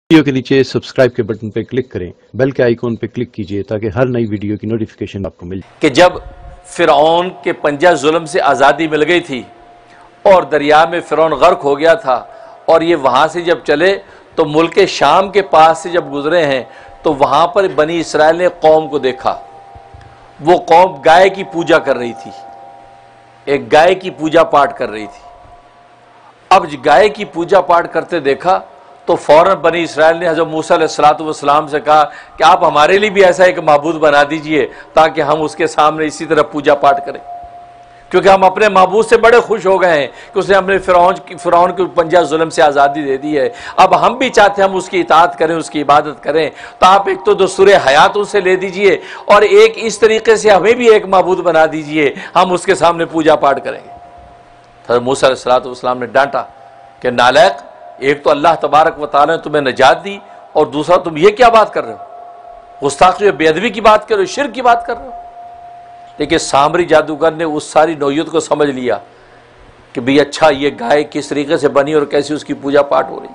Video کے نیچے subscribe کے بٹن پہ کلک کریں، بیل کے آئیکن پہ کلک کیجئے تاکہ ہر نئی ویڈیو کی نوٹیفیکیشن آپ کو مل جائے۔ کہ جب فرعون کے پنجہ ظلم سے آزادی مل گئی تھی اور دریا میں فرعون غرق ہو گیا تھا، اور یہ وہاں سے جب چلے تو ملک شام کے پاس سے جب گزرے ہیں تو وہاں پر بنی اسرائیل نے قوم کو دیکھا۔ وہ قوم گائے کی پوجا کر رہی تھی، ایک گائے کی پوجا پاٹ کر رہی تھی۔ اب گائے کی پوجا پاٹ کرتے دیکھا تو فوراً بنی اسرائیل نے حضرت موسیٰ علیہ السلام سے کہا کہ آپ ہمارے لیے بھی ایسا ایک معبود بنا دیجئے تاکہ ہم اس کے سامنے اسی طرح پوجا پاٹ کریں، کیونکہ ہم اپنے معبود سے بڑے خوش ہو گئے ہیں کہ اس نے ہمیں فرعون کے پنجہ ظلم سے آزادی دے دی ہے۔ اب ہم بھی چاہتے ہیں ہم اس کی اطاعت کریں، اس کی عبادت کریں، تو آپ ایک تو دستور حیات ان سے لے دیجئے اور ایک اس طریقے سے ہمیں بھی ایک معبود بنا دیجئے، ہم اس کے سامنے پوجا پاٹ کریں گے۔ حضرت موسیٰ علیہ السلام نے ڈانٹا کہ نالائق، ایک تو اللہ تبارک و تعالی نے تمہیں نجات دی اور دوسرا تم یہ کیا بات کر رہے ہو، گستاخی بے ادبی کی بات کر رہے ہو، شرک کی بات کر رہے ہو۔ لیکن سامری جادوگر نے اس ساری نوعیت کو سمجھ لیا کہ بھی اچھا یہ گائے کس طریقے سے بنی اور کیسی اس کی پوجا پاٹ ہو رہی۔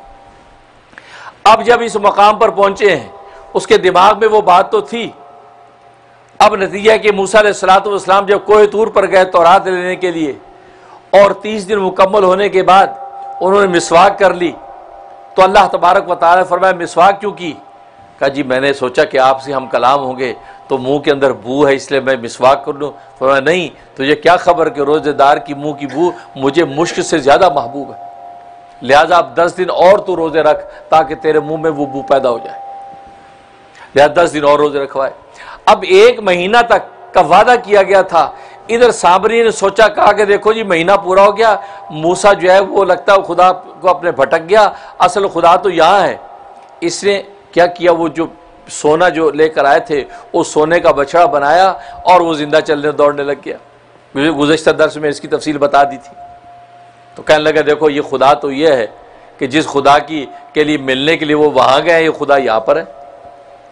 اب جب اس مقام پر پہنچے ہیں اس کے دماغ میں وہ بات تو تھی۔ اب نتیجہ ہے کہ موسیٰ علیہ السلام جب کوہ طور پر گئے تورات لینے کے لیے اور 30 دن مکمل ہونے کے بعد انہوں نے مسواک کر لی تو اللہ تبارک و تعالی فرمایا مسواک کیوں کی؟ کہا جی میں نے سوچا کہ آپ سے ہم کلام ہوں گے تو منہ کے اندر بو ہے اس لیے میں مسواک کر لوں۔ فرمایا نہیں، تجھے کیا خبر کہ روزے دار کی منہ کی بو مجھے مشک سے زیادہ محبوب ہے، لہذا اب 10 دن اور تو روزے رکھ تاکہ تیرے منہ میں وہ بو پیدا ہو جائے، لہذا 10 دن اور روزے رکھوائے۔ اب 1 مہینہ تک کا وعدہ کیا گیا تھا، ادھر سامری نے سوچا، کہا کہ دیکھو جی مہینہ پورا ہو گیا، موسیٰ جو ہے وہ لگتا ہے خدا کو اپنے بھٹک گیا، اصل خدا تو یہاں ہے۔ اس نے کیا کیا، وہ جو سونا جو لے کر آئے تھے وہ سونے کا بچڑا بنایا اور وہ زندہ چلنے دوڑنے لگ گیا۔ مجھے گزشتہ درس میں اس کی تفصیل بتا دی تھی۔ تو کہنے لگا دیکھو یہ خدا تو یہ ہے کہ جس خدا کے لیے ملنے کے لیے وہ وہاں گئے، یہ خدا یہاں پر ہے۔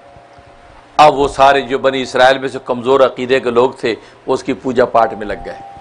اب وہ سارے جو بنی اسرائیل میں سے کمزور عقیدے کے لوگ تھے وہ اس کی پوجا پاٹ میں لگ گئے۔